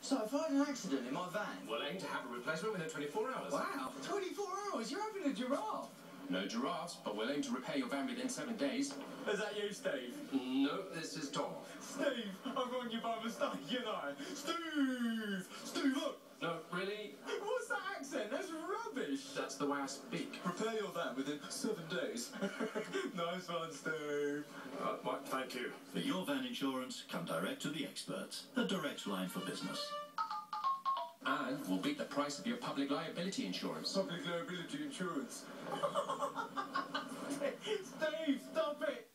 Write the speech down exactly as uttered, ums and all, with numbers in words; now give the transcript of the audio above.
So if I had an accident in my van... We'll aim to have a replacement within twenty-four hours. Wow, twenty-four hours? You're having a giraffe? No giraffes, but we'll aim to repair your van within seven days. Is that you, Steve? No, this is Tom. Steve, I've rung you by mistake, you know. Steve! Steve, look! No, really? What's that accent? That's rubbish. That's the way I speak. Repair your van within seven days. Nice one, Steve. Uh, well, thank you. For your van insurance, come direct to the experts. The direct line for business. And we'll beat the price of your public liability insurance. Public liability insurance. Steve, stop it!